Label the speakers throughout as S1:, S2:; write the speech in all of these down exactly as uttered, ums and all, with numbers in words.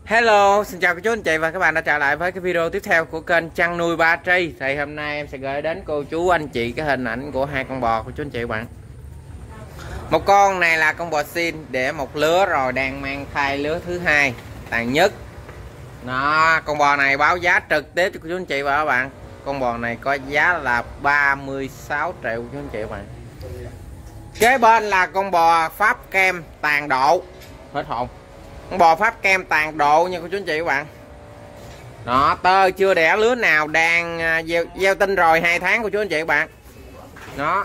S1: Hello, xin chào cô chú anh chị và các bạn đã trở lại với cái video tiếp theo của kênh chăn nuôi Ba Tri. Thì hôm nay em sẽ gửi đến cô chú anh chị cái hình ảnh của hai con bò của chú anh chị bạn. Một con này là con bò xin để một lứa rồi đang mang thai lứa thứ hai, tàn nhất. Đó, con bò này báo giá trực tiếp cho cô chú anh chị và các bạn. Con bò này có giá là ba mươi sáu triệu cô chú anh chị và các bạn. Kế bên là con bò Pháp Kem tàn độ. Hết hồn. Con bò Pháp Kem tàn độ nha cô chú anh chị các bạn. Đó, tơ chưa đẻ lứa nào, đang gieo, gieo tinh rồi hai tháng của chú anh chị các bạn. Đó.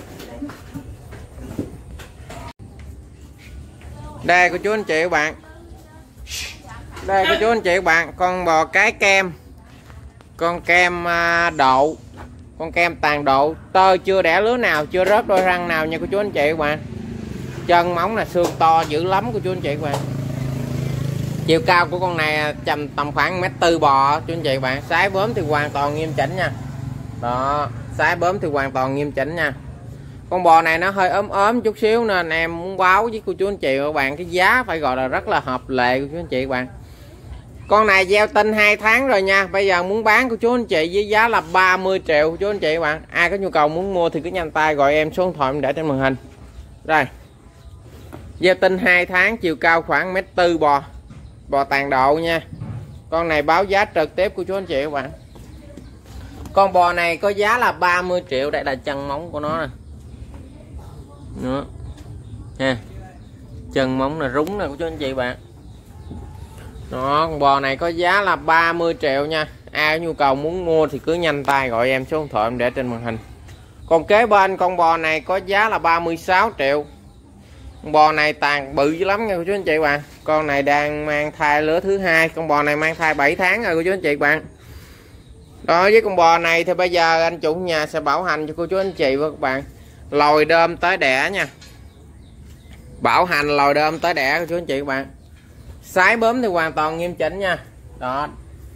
S1: Đây cô chú anh chị các bạn. Đây cô chú anh chị các bạn, con bò cái kem. Con kem độ. Con kem tàn độ, tơ chưa đẻ lứa nào, chưa rớt đôi răng nào nha cô chú anh chị các bạn. Chân móng là xương to dữ lắm cô chú anh chị các bạn. Chiều cao của con này tầm tầm khoảng mét tư bò chú anh chị bạn. Sái bướm thì hoàn toàn nghiêm chỉnh nha. Đó, sái bướm thì hoàn toàn nghiêm chỉnh nha. Con bò này nó hơi ốm ốm chút xíu nên em muốn báo với cô chú anh chị và các bạn cái giá phải gọi là rất là hợp lệ của chú anh chị các bạn. Con này gieo tinh hai tháng rồi nha. Bây giờ muốn bán của chú anh chị với giá là ba mươi triệu của chú anh chị các bạn. Ai có nhu cầu muốn mua thì cứ nhanh tay gọi em, số điện thoại em để trên màn hình. Đây. Gieo tinh hai tháng, chiều cao khoảng mét tư bò. Bò tàn độ nha. Con này báo giá trực tiếp của chú anh chị các bạn. Con bò này có giá là ba mươi triệu. Đây là chân móng của nó nè. Đó. Ha. Chân móng là rúng nè của chú anh chị bạn. Đó, con bò này có giá là ba mươi triệu nha. Ai có nhu cầu muốn mua thì cứ nhanh tay gọi em, số điện thoại em để trên màn hình. Còn kế bên con bò này có giá là ba mươi sáu triệu. Con bò này tàn bự dữ lắm nha cô chú anh chị bạn. Con này đang mang thai lứa thứ hai. Con bò này mang thai bảy tháng rồi cô chú anh chị bạn. Đối với con bò này thì bây giờ anh chủ nhà sẽ bảo hành cho cô chú anh chị và các bạn lồi đơm tới đẻ nha. Bảo hành lồi đơm tới đẻ cô chú anh chị các bạn. Sái bướm thì hoàn toàn nghiêm chỉnh nha. Đó.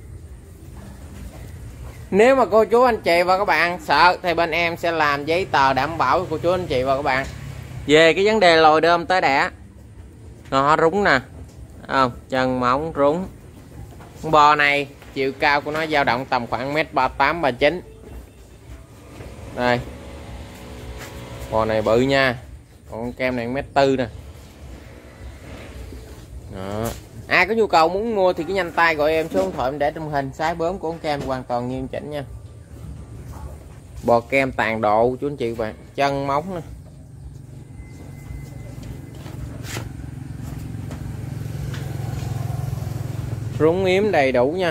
S1: Nếu mà cô chú anh chị và các bạn sợ thì bên em sẽ làm giấy tờ đảm bảo cho cô chú anh chị và các bạn về cái vấn đề lồi đơm tới đẻ. Nó rúng nè. Không, chân móng rúng. Con bò này chiều cao của nó dao động tầm khoảng mét ba mươi tám ba mươi chín. Đây. Bò này bự nha. Còn con kem này mét tư nè. Đó. Ai có nhu cầu muốn mua thì cứ nhanh tay gọi em, số điện thoại em để trong hình. Sái bướm của con kem hoàn toàn nghiêm chỉnh nha. Bò kem tàn độ chú anh chị bạn. Chân móng nè. Rúng yếm đầy đủ nha.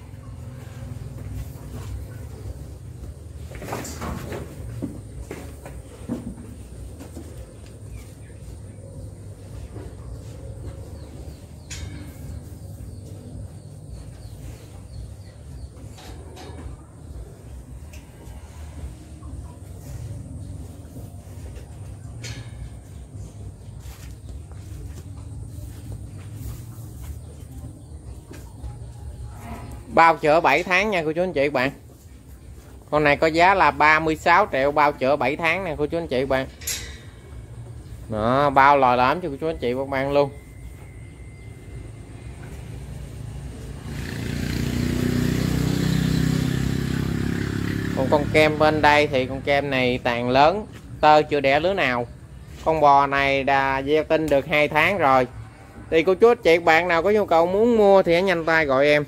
S1: Bao chữa bảy tháng nha cô chú anh chị bạn. Con này có giá là ba mươi sáu triệu, bao chữa bảy tháng nè cô chú anh chị bạn. Đó, bao lòi lõm cho cô chú anh chị các bạn luôn. Còn con kem bên đây thì con kem này tàn lớn, tơ chưa đẻ lứa nào. Con bò này đã gieo tinh được hai tháng rồi. Thì cô chú anh chị bạn nào có nhu cầu muốn mua thì hãy nhanh tay gọi em.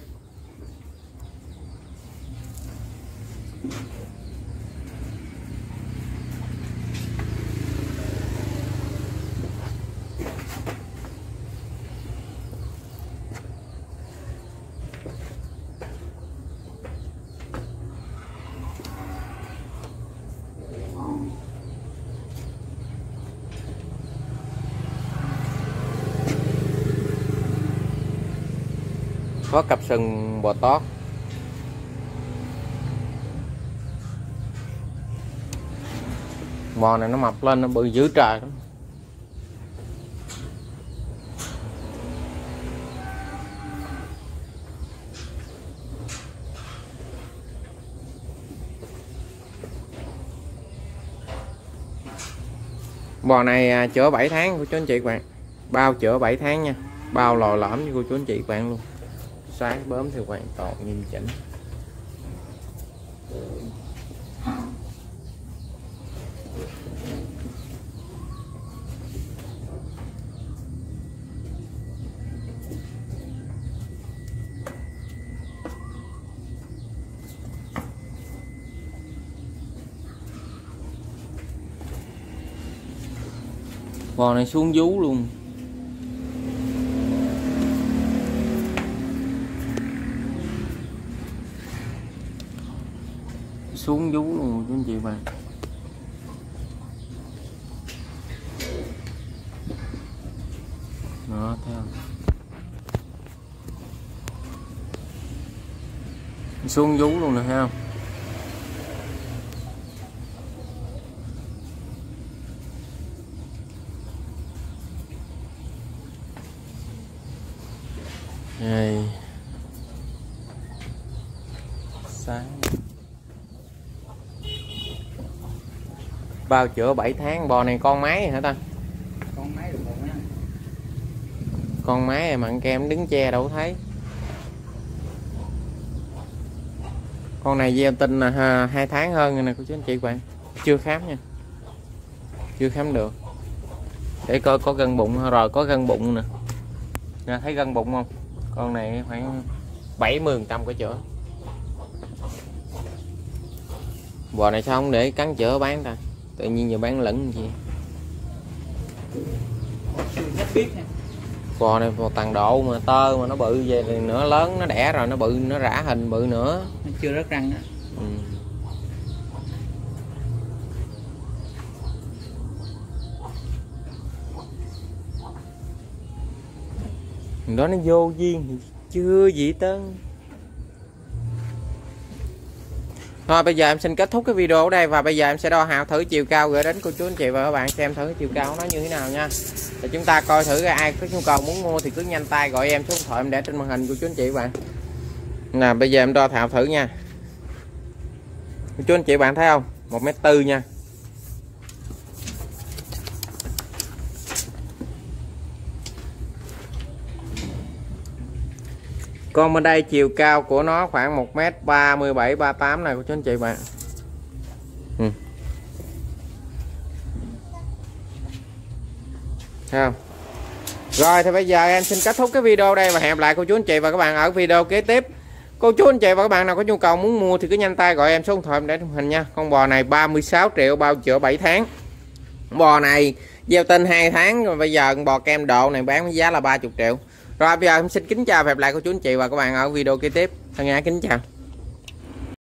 S1: Có cặp sừng bò tót. Bò này nó mập lên nó bự dữ trời lắm. Bò này chữa bảy tháng của chú anh chị các bạn. Bao chữa bảy tháng nha. bao lò lõm như cô chú anh chị các bạn luôn. Sáng bướm thì hoàn toàn nghiêm chỉnh. Bò này xuống vú luôn. Xuống vú luôn chú anh chị bạn. Đó, thấy không? Xuống vú luôn nè, thấy không? Đây. Sáng. Bao chữa bảy tháng. Bò này con máy hả ta?
S2: Con máy được rồi.
S1: Con máy mà ăn kem đứng che đâu thấy. Con này gieo tinh là hai tháng hơn rồi nè cô chú anh chị các bạn. Chưa khám nha. Chưa khám được. Để coi có gân bụng rồi, có gân bụng nè. Nè, thấy gân bụng không? Con này khoảng bảy mươi phần trăm có chữa. Bò này sao không để cắn chữa bán ta? Tự nhiên giờ bán lẫn gì? Bò này bò tàn độ mà tơ mà nó bự về thì nữa lớn nó đẻ rồi nó bự nó rã hình bự nữa.
S2: Nó chưa rớt răng á.
S1: Ừ. Đó nó vô duyên thì chưa gì tân. Thôi bây giờ em xin kết thúc cái video ở đây và bây giờ em sẽ đo hào thử chiều cao gửi đến cô chú anh chị và các bạn xem thử chiều cao nó như thế nào nha. Thì chúng ta coi thử ai có nhu cầu muốn mua thì cứ nhanh tay gọi em số điện thoại em để trên màn hình của chú anh chị và bạn. Nè bây giờ em đo hào thử nha. Cô chú anh chị bạn thấy không? một mét tư nha. Còn bên đây chiều cao của nó khoảng một mét ba mươi bảy ba mươi tám này của chú anh chị bạn. Ừ. Thấy không? Rồi thì bây giờ em xin kết thúc cái video đây và hẹn gặp lại cô chú anh chị và các bạn ở video kế tiếp. Cô chú anh chị và các bạn nào có nhu cầu muốn mua thì cứ nhanh tay gọi em số điện thoại em để trong hình nha. Con bò này ba mươi sáu triệu bao chữa bảy tháng. Bò này gieo tinh hai tháng rồi bây giờ bò kem độ này bán với giá là ba mươi triệu. Rồi bây giờ em xin kính chào và hẹn gặp lại cô chú anh chị và các bạn ở video kế tiếp. Thân ái kính chào.